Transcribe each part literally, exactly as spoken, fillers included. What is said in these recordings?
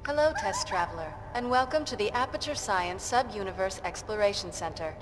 Hello, test traveler, and welcome to the Aperture Science Sub-Universe Exploration Center.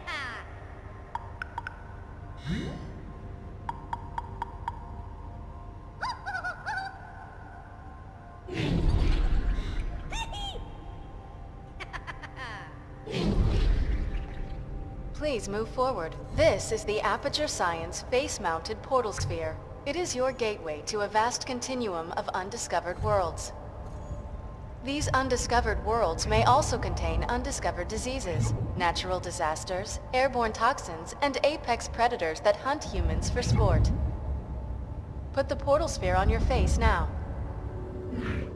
Please move forward. This is the Aperture Science face-mounted portal sphere. It is your gateway to a vast continuum of undiscovered worlds. These undiscovered worlds may also contain undiscovered diseases, natural disasters, airborne toxins, and apex predators that hunt humans for sport. Put the portal sphere on your face now.